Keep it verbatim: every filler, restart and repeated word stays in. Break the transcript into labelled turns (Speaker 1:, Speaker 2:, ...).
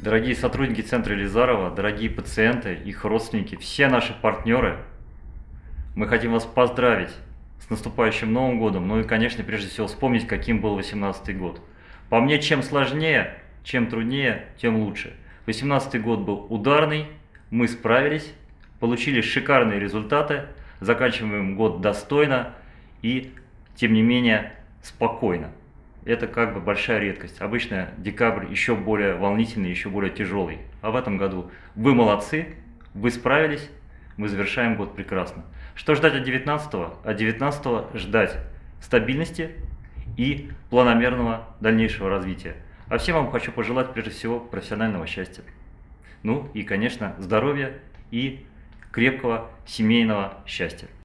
Speaker 1: Дорогие сотрудники Центра Елизарова, дорогие пациенты, их родственники, все наши партнеры, мы хотим вас поздравить с наступающим Новым годом, ну и, конечно, прежде всего вспомнить, каким был восемнадцатый год. По мне, чем сложнее, чем труднее, тем лучше. восемнадцатый год был ударный, мы справились, получили шикарные результаты, заканчиваем год достойно и, тем не менее, спокойно. Это как бы большая редкость. Обычно декабрь еще более волнительный, еще более тяжелый. А в этом году вы молодцы, вы справились, мы завершаем год прекрасно. Что ждать от девятнадцатого? От девятнадцатого ждать стабильности и планомерного дальнейшего развития. А всем вам хочу пожелать прежде всего профессионального счастья. Ну и, конечно, здоровья и крепкого семейного счастья.